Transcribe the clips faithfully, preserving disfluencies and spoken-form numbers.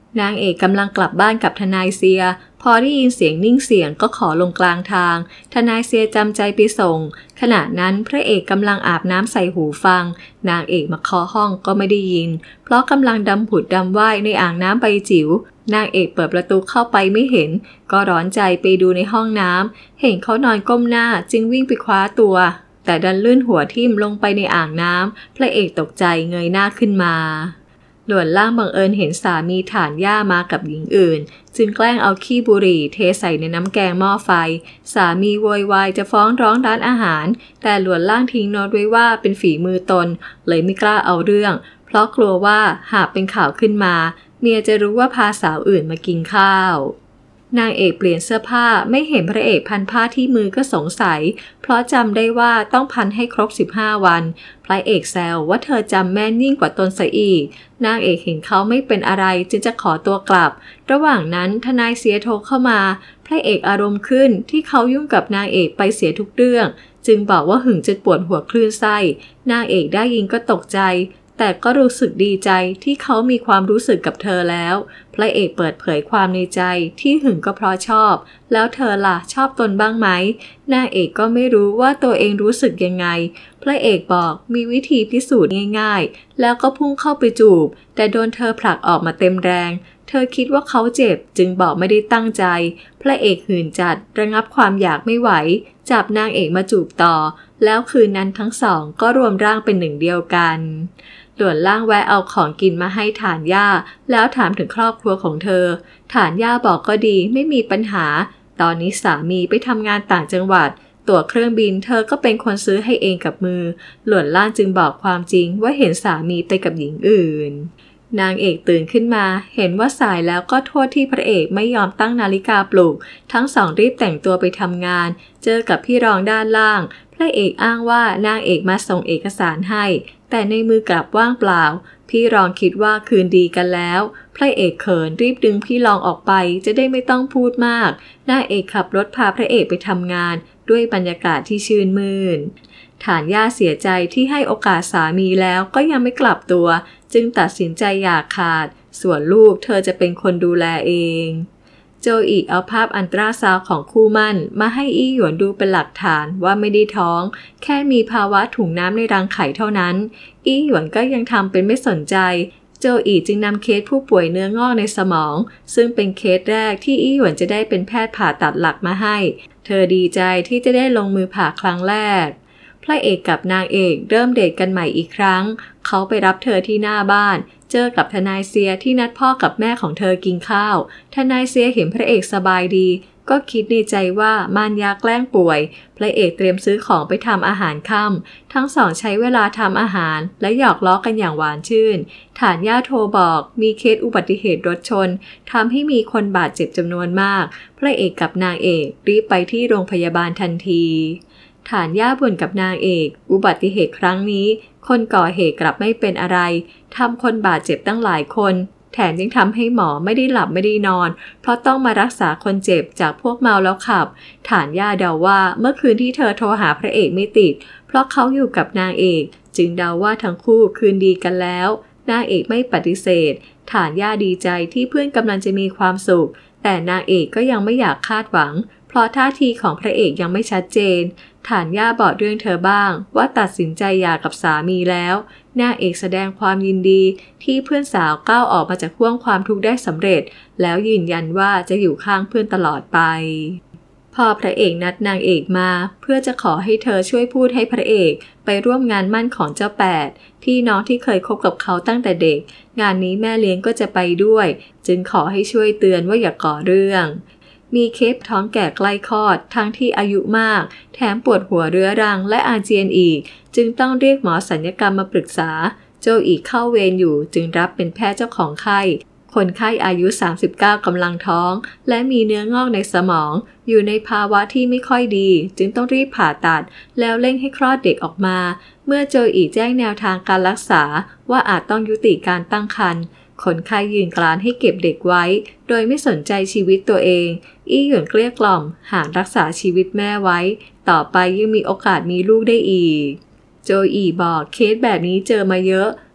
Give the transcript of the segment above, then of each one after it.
นางเอกกำลังกลับบ้านกับทนายเซียพอได้ยินเสียงนิ่งเสียงก็ขอลงกลางทางทนายเซียจำใจไปส่งขณะนั้นพระเอกกำลังอาบน้ำใส่หูฟังนางเอกมาเคาะห้องก็ไม่ได้ยินเพราะกำลังดำผุดดำว่ายในอ่างน้ำใบจิ๋วนางเอกเปิดประตูเข้าไปไม่เห็นก็ร้อนใจไปดูในห้องน้ำเห็นเขานอนก้มหน้าจึงวิ่งไปคว้าตัวแต่ดันลื่นหัวทิ่มลงไปในอ่างน้ำพระเอกตกใจเงยหน้าขึ้นมาหลวนล่างบังเอิญเห็นสามีฐานหญ้ามากับหญิงอื่นจึงแกล้งเอาขี้บุหรี่เทใส่ในน้ำแกงหม้อไฟสามีโวยวายจะฟ้องร้องร้านอาหารแต่หลวนล่างทิ้งโน้ตไว้ว่าเป็นฝีมือตนเลยไม่กล้าเอาเรื่องเพราะกลัวว่าหากเป็นข่าวขึ้นมาเมียจะรู้ว่าพาสาวอื่นมากินข้าวนางเอกเปลี่ยนเสื้อผ้าไม่เห็นพระเอกพันผ้าที่มือก็สงสัยเพราะจำได้ว่าต้องพันให้ครบสิบห้าวันพระเอกแซวว่าเธอจำแม่นยิ่งกว่าตนซะอีกนางเอกเห็นเขาไม่เป็นอะไรจึงจะขอตัวกลับระหว่างนั้นทนายเสียโทรเข้ามาพระเอกอารมณ์ขึ้นที่เขายุ่งกับนางเอกไปเสียทุกเรื่องจึงบอกว่าหึงจนปวดหัวคลื่นไส้นางเอกได้ยินก็ตกใจแต่ก็รู้สึกดีใจที่เขามีความรู้สึกกับเธอแล้วพระเอกเปิดเผยความในใจที่หึงก็เพราะชอบแล้วเธอล่ะชอบตนบ้างไหมนางเอกก็ไม่รู้ว่าตัวเองรู้สึกยังไงพระเอกบอกมีวิธีพิสูจน์ง่ายๆแล้วก็พุ่งเข้าไปจูบแต่โดนเธอผลักออกมาเต็มแรงเธอคิดว่าเขาเจ็บจึงบอกไม่ได้ตั้งใจพระเอกหื่นจัดระงับความอยากไม่ไหวจับนางเอกมาจูบต่อแล้วคืนนั้นทั้งสองก็รวมร่างเป็นหนึ่งเดียวกันหลวนล่างแวะเอาของกินมาให้ฐานย่าแล้วถามถึงครอบครัวของเธอฐานย่าบอกก็ดีไม่มีปัญหาตอนนี้สามีไปทำงานต่างจังหวัดตั๋วเครื่องบินเธอก็เป็นคนซื้อให้เองกับมือหลวนล่างจึงบอกความจริงว่าเห็นสามีไปกับหญิงอื่นนางเอกตื่นขึ้นมาเห็นว่าสายแล้วก็โทษที่พระเอกไม่ยอมตั้งนาฬิกาปลุกทั้งสองรีบแต่งตัวไปทำงานเจอกับพี่รองด้านล่างพระเอกอ้างว่านางเอกมาส่งเอกสารให้แต่ในมือกลับว่างเปล่าพี่รองคิดว่าคืนดีกันแล้วพระเอกเขินรีบดึงพี่รองออกไปจะได้ไม่ต้องพูดมากนางเอกขับรถพาพระเอกไปทำงานด้วยบรรยากาศที่ชื่นมื่นฐานย่าเสียใจที่ให้โอกาสสามีแล้วก็ยังไม่กลับตัวจึงตัดสินใจอย่าขาดส่วนลูกเธอจะเป็นคนดูแลเองโจอีเอาภาพอัลตราซาวด์ของคู่มั่นมาให้อี้หยวนดูเป็นหลักฐานว่าไม่ได้ท้องแค่มีภาวะถุงน้ำในรังไข่เท่านั้นอี้หยวนก็ยังทำเป็นไม่สนใจโจอีจึงนำเคสผู้ป่วยเนื้องอกในสมองซึ่งเป็นเคสแรกที่อี้หยวนจะได้เป็นแพทย์ผ่าตัดหลักมาให้เธอดีใจที่จะได้ลงมือผ่าครั้งแรกพระเอกกับนางเอกเริ่มเดทกันใหม่อีกครั้งเขาไปรับเธอที่หน้าบ้านเจอกับทนายเซียที่นัดพ่อกับแม่ของเธอกินข้าวทนายเซียเห็นพระเอกสบายดีก็คิดในใจว่ามารยาแกล้งป่วยพระเอกเตรียมซื้อของไปทำอาหารค่ำทั้งสองใช้เวลาทำอาหารและหยอกล้อกันอย่างหวานชื่นฐานย่าโทรบอกมีเคสอุบัติเหตุรถชนทำให้มีคนบาดเจ็บจำนวนมากพระเอกกับนางเอกรีบไปที่โรงพยาบาลทันทีฐานย่าบ่นกับนางเอกอุบัติเหตุครั้งนี้คนก่อเหตุกลับไม่เป็นอะไรทำคนบาดเจ็บตั้งหลายคนแถมยังทำให้หมอไม่ได้หลับไม่ได้นอนเพราะต้องมารักษาคนเจ็บจากพวกเมาแล้วขับฐานย่าเดาว่าเมื่อคืนที่เธอโทรหาพระเอกไม่ติดเพราะเขาอยู่กับนางเอกจึงเดาว่าทั้งคู่คืนดีกันแล้วนางเอกไม่ปฏิเสธฐานย่าดีใจที่เพื่อนกำลังจะมีความสุขแต่นางเอกก็ยังไม่อยากคาดหวังเพราะท่าทีของพระเอกยังไม่ชัดเจนฐานย่าบอกเรื่องเธอบ้างว่าตัดสินใจหย่ากับสามีแล้วนางเอกแสดงความยินดีที่เพื่อนสาวก้าวออกมาจากห่วงความทุกข์ได้สำเร็จแล้วยืนยันว่าจะอยู่ข้างเพื่อนตลอดไปพอพระเอกนัดนางเอกมาเพื่อจะขอให้เธอช่วยพูดให้พระเอกไปร่วมงานมั่นของเจ้าแปดพี่น้องที่เคยคบกับเขาตั้งแต่เด็กงานนี้แม่เลี้ยงก็จะไปด้วยจึงขอให้ช่วยเตือนว่าอย่าก่อเรื่องมีเคสท้องแก่ใกล้คลอดทั้งที่อายุมากแถมปวดหัวเรื้อรังและอาเจียนอีกจึงต้องเรียกหมอศัลยกรรมมาปรึกษาโจอีกเข้าเวรอยู่จึงรับเป็นแพทย์เจ้าของไข้คนไข้อายุสามสิบเก้ากำลังท้องและมีเนื้องอกในสมองอยู่ในภาวะที่ไม่ค่อยดีจึงต้องรีบผ่าตัดแล้วเร่งให้คลอดเด็กออกมาเมื่อโจอีแจ้งแนวทางการรักษาว่าอาจต้องยุติการตั้งครรภ์คนไข้ยืนกรานให้เก็บเด็กไว้โดยไม่สนใจชีวิตตัวเองอี้หยวนเกลี้ยกล่อมหากรักษาชีวิตแม่ไว้ต่อไปยังมีโอกาสมีลูกได้อีกโจอีบอกเคสแบบนี้เจอมาเยอะ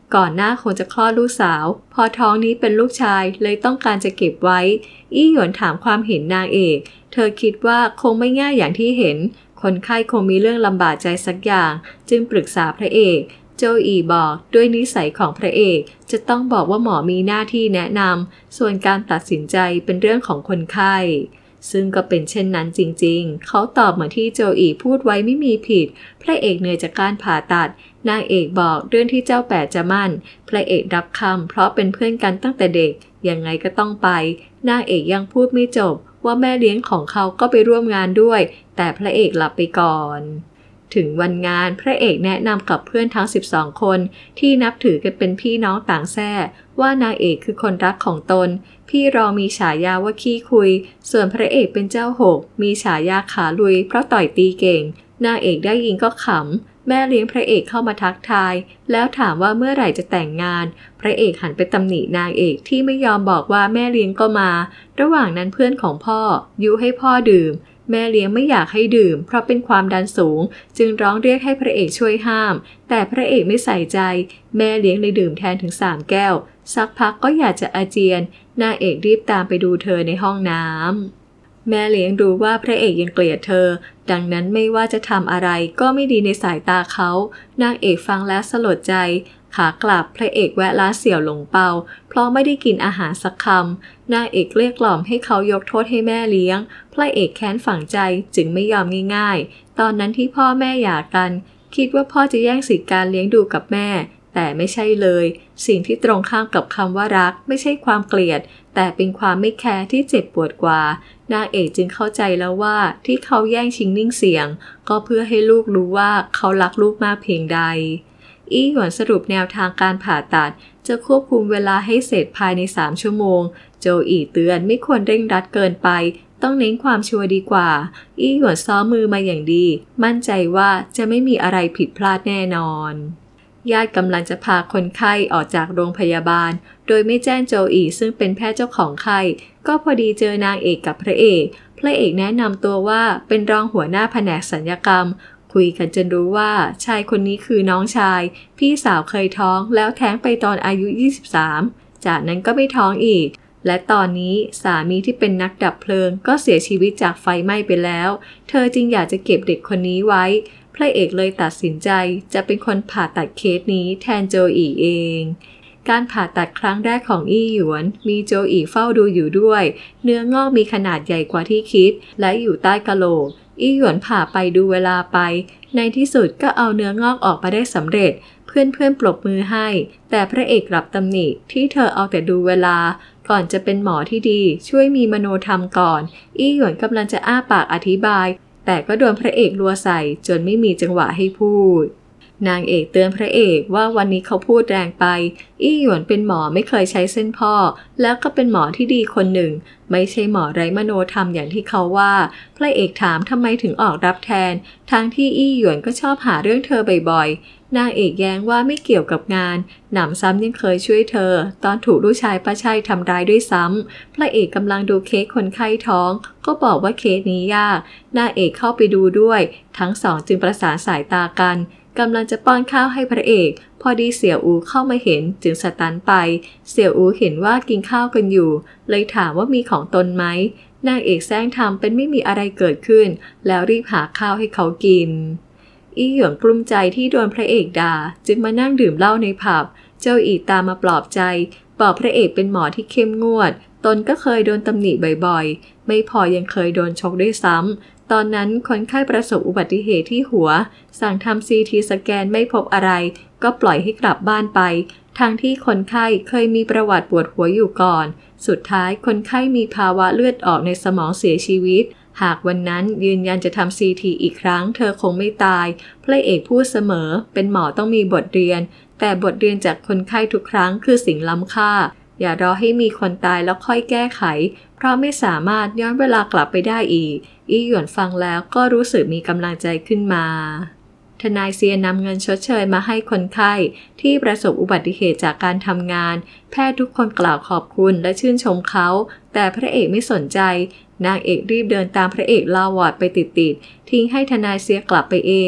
ก่อนหน้าคงจะคลอดลูกสาวพอท้องนี้เป็นลูกชายเลยต้องการจะเก็บไว้อี้หยวนถามความเห็นนางเอกเธอคิดว่าคงไม่ง่ายอย่างที่เห็นคนไข้คงมีเรื่องลำบากใจสักอย่างจึงปรึกษาพระเอกโจอีบอกด้วยนิสัยของพระเอกจะต้องบอกว่าหมอมีหน้าที่แนะนำส่วนการตัดสินใจเป็นเรื่องของคนไข้ซึ่งก็เป็นเช่นนั้นจริงๆเขาตอบเหมือนที่โจอีพูดไว้ไม่มีผิดพระเอกเหนื่อยจากการผ่าตัดนางเอกบอกเรื่องที่เจ้าแปดจะมั่นพระเอกรับคำเพราะเป็นเพื่อนกันตั้งแต่เด็กยังไงก็ต้องไปนางเอกยังพูดไม่จบว่าแม่เลี้ยงของเขาก็ไปร่วมงานด้วยแต่พระเอกหลับไปก่อนถึงวันงานพระเอกแนะนำกับเพื่อนทั้งสิบสองคนที่นับถือกันเป็นพี่น้องต่างแทร่ว่านางเอกคือคนรักของตนพี่รองมีฉายาว่าขี้คุยส่วนพระเอกเป็นเจ้าหกมีฉายาขาลุยเพราะต่อยตีเก่งนางเอกได้ยินก็ขำแม่เลี้ยงพระเอกเข้ามาทักทายแล้วถามว่าเมื่อไหร่จะแต่งงานพระเอกหันไปตำหนินางเอกที่ไม่ยอมบอกว่าแม่เลี้ยงก็มาระหว่างนั้นเพื่อนของพ่อยุให้พ่อดื่มแม่เลี้ยงไม่อยากให้ดื่มเพราะเป็นความดันสูงจึงร้องเรียกให้พระเอกช่วยห้ามแต่พระเอกไม่ใส่ใจแม่เลี้ยงเลยดื่มแทนถึงสามแก้วสักพักก็อยากจะอาเจียนนางเอกรีบตามไปดูเธอในห้องน้ำแม่เลี้ยงรู้ว่าพระเอกยังเกลียดเธอดังนั้นไม่ว่าจะทำอะไรก็ไม่ดีในสายตาเขานางเอกฟังแล้วสลดใจขากลับพระเอกแวะร้านเสี่ยวหลงเปาเพราะไม่ได้กินอาหารสักคำนางเอกเรียกกล่อมให้เขายกโทษให้แม่เลี้ยงพระเอกแค้นฝังใจจึงไม่ยอมง่ายๆตอนนั้นที่พ่อแม่หย่ากันคิดว่าพ่อจะแย่งสิทธิการเลี้ยงดูกับแม่แต่ไม่ใช่เลยสิ่งที่ตรงข้ามกับคำว่ารักไม่ใช่ความเกลียดแต่เป็นความไม่แคร์ที่เจ็บปวดกว่านางเอกจึงเข้าใจแล้วว่าที่เขาแย่งชิงนิ่งเสียงก็เพื่อให้ลูกรู้ว่าเขารักลูกมากเพียงใดอี้หยวนสรุปแนวทางการผ่าตัดจะควบคุมเวลาให้เสร็จภายในสามชั่วโมงโจอีเตือนไม่ควรเร่งรัดเกินไปต้องเน้นความชัวร์ดีกว่าอี้หยวนซ้อมมือมาอย่างดีมั่นใจว่าจะไม่มีอะไรผิดพลาดแน่นอนญาติกำลังจะพาคนไข้ออกจากโรงพยาบาลโดยไม่แจ้งโจอีซึ่งเป็นแพทย์เจ้าของไข้ก็พอดีเจอนางเอกกับพระเอกพระเอกแนะนำตัวว่าเป็นรองหัวหน้าแผนกศัลยกรรมคุยกันจนรู้ว่าชายคนนี้คือน้องชายพี่สาวเคยท้องแล้วแท้งไปตอนอายุยี่สิบสามจากนั้นก็ไม่ท้องอีกและตอนนี้สามีที่เป็นนักดับเพลิงก็เสียชีวิตจากไฟไหม้ไปแล้วเธอจึงอยากจะเก็บเด็กคนนี้ไว้พระเอกเลยตัดสินใจจะเป็นคนผ่าตัดเคสนี้แทนโจอีเองการผ่าตัดครั้งแรกของอี้หยวนมีโจอีเฝ้าดูอยู่ด้วยเนื้องอกมีขนาดใหญ่กว่าที่คิดและอยู่ใต้กะโหลกอี้หยวนผ่าไปดูเวลาไปในที่สุดก็เอาเนื้องอกออกมาได้สำเร็จเพื่อนๆปรบมือให้แต่พระเอกกลับตำหนิที่เธอเอาแต่ดูเวลาก่อนจะเป็นหมอที่ดีช่วยมีมโนธรรมก่อนอี้หยวนกำลังจะอ้าปากอธิบายแต่ก็โดนพระเอกรัวใส่จนไม่มีจังหวะให้พูดนางเอกเตือนพระเอกว่าวันนี้เขาพูดแรงไปอี้หยวนเป็นหมอไม่เคยใช้เส้นพ่อแล้วก็เป็นหมอที่ดีคนหนึ่งไม่ใช่หมอไร้มโนธรรมอย่างที่เขาว่าพระเอกถามทำไมถึงออกรับแทนทั้งที่อี้หยวนก็ชอบหาเรื่องเธอบ่อยๆนางเอกแย้งว่าไม่เกี่ยวกับงานหนำซ้ำยังเคยช่วยเธอตอนถูกลูกชายป้าชัยทำร้ายด้วยซ้ำพระเอกกำลังดูเคสคนไข้ท้องก็บอกว่าเคสนี้ยากนางเอกเข้าไปดูด้วยทั้งสองจึงประสานสายตากันกำลังจะป้อนข้าวให้พระเอกพอดีเสี่ยวอูเข้ามาเห็นจึงสตันไปเสี่ยวอูเห็นว่ากินข้าวกันอยู่เลยถามว่ามีของตนไหมนางเอกแซงทำเป็นไม่มีอะไรเกิดขึ้นแล้วรีบหาข้าวให้เขากินอี้หยวนกลุ้มใจที่โดนพระเอกด่าจึงมานั่งดื่มเหล้าในผับเจ้าอีตามมาปลอบใจบอกพระเอกเป็นหมอที่เข้มงวดตนก็เคยโดนตำหนิบ่อยๆไม่พอยังเคยโดนชกด้วยซ้ำตอนนั้นคนไข้ประสบอุบัติเหตุที่หัวสั่งทำซีทีสแกนไม่พบอะไรก็ปล่อยให้กลับบ้านไปทั้งที่คนไข้เคยมีประวัติปวดหัวอยู่ก่อนสุดท้ายคนไข้มีภาวะเลือดออกในสมองเสียชีวิตหากวันนั้นยืนยันจะทำซีทีอีกครั้งเธอคงไม่ตายพระเอกพูดเสมอเป็นหมอต้องมีบทเรียนแต่บทเรียนจากคนไข้ทุกครั้งคือสิ่งล้ำค่าอย่ารอให้มีคนตายแล้วค่อยแก้ไขเพราะไม่สามารถย้อนเวลากลับไปได้อีกอี้หยวนฟังแล้วก็รู้สึกมีกำลังใจขึ้นมาทนายเซียนำเงินชดเชยมาให้คนไข้ที่ประสบอุบัติเหตุจากการทำงานแพทย์ทุกคนกล่าวขอบคุณและชื่นชมเขาแต่พระเอกไม่สนใจนางเอกรีบเดินตามพระเอกลาวอดไปติดๆทิ้งให้ทนายเซียกลับไปเอง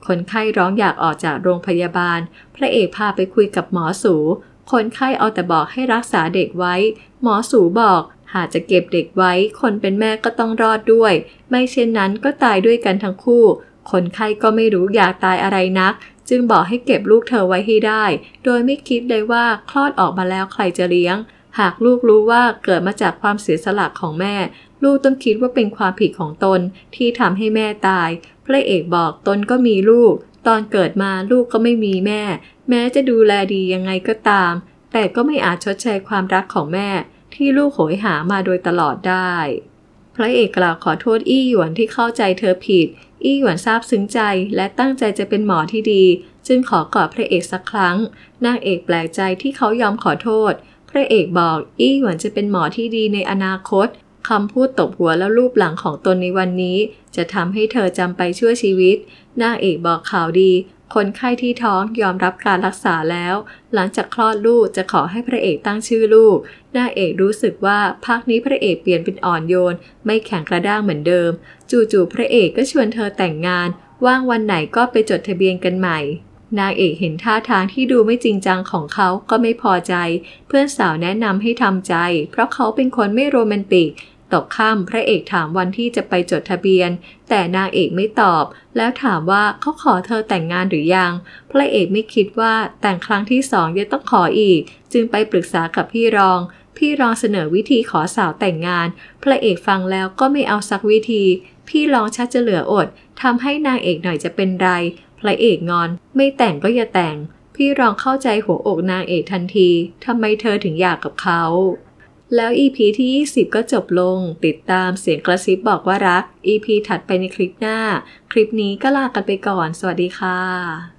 คนไข้ร้องอยากออกจากโรงพยาบาลพระเอกพาไปคุยกับหมอสูคนไข้เอาแต่บอกให้รักษาเด็กไว้หมอสูบอกหากจะเก็บเด็กไว้คนเป็นแม่ก็ต้องรอดด้วยไม่เช่นนั้นก็ตายด้วยกันทั้งคู่คนไข้ก็ไม่รู้อยากตายอะไรนักจึงบอกให้เก็บลูกเธอไว้ให้ได้โดยไม่คิดเลยว่าคลอดออกมาแล้วใครจะเลี้ยงหากลูกรู้ว่าเกิดมาจากความเสียสละของแม่ลูกต้องคิดว่าเป็นความผิดของตนที่ทำให้แม่ตายพระเอกบอกตนก็มีลูกตอนเกิดมาลูกก็ไม่มีแม่แม้จะดูแลดียังไงก็ตามแต่ก็ไม่อาจชดเชยความรักของแม่ที่ลูกโหยหามาโดยตลอดได้พระเอกกล่าวขอโทษอี้หยวนที่เข้าใจเธอผิดอี้หยวนซาบซึ้งใจและตั้งใจจะเป็นหมอที่ดีจึงขอกอดพระเอกสักครั้งนางเอกแปลกใจที่เขายอมขอโทษพระเอกบอกอี้หยวนจะเป็นหมอที่ดีในอนาคตคำพูดตบหัวแล้วลูบหลังของตนในวันนี้จะทำให้เธอจำไปชั่วชีวิตนางเอกบอกข่าวดีคนไข้ที่ท้องยอมรับการรักษาแล้วหลังจากคลอดลูกจะขอให้พระเอกตั้งชื่อลูกนางเอกรู้สึกว่าภาคนี้พระเอกเปลี่ยนเป็นอ่อนโยนไม่แข็งกระด้างเหมือนเดิมจู่ๆพระเอกก็ชวนเธอแต่งงานว่างวันไหนก็ไปจดทะเบียนกันใหม่นางเอกเห็นท่าทางที่ดูไม่จริงจังของเขาก็ไม่พอใจเพื่อนสาวแนะนำให้ทำใจเพราะเขาเป็นคนไม่โรแมนติกตกค่ำพระเอกถามวันที่จะไปจดทะเบียนแต่นางเอกไม่ตอบแล้วถามว่าเขาขอเธอแต่งงานหรือยังพระเอกไม่คิดว่าแต่งครั้งที่สองยังต้องขออีกจึงไปปรึกษากับพี่รองพี่รองเสนอวิธีขอสาวแต่งงานพระเอกฟังแล้วก็ไม่เอาสักวิธีพี่รองชักจะเหลืออดทำให้นางเอกหน่อยจะเป็นไรพระเอกงอนไม่แต่งก็อย่าแต่งพี่รองเข้าใจหัวอกนางเอกทันทีทำไมเธอถึงอยากกับเขาแล้ว อี พี ที่ยี่สิบก็จบลงติดตามเสียงกระซิบบอกว่ารัก อี พี ถัดไปในคลิปหน้าคลิปนี้ก็ลากันไปก่อนสวัสดีค่ะ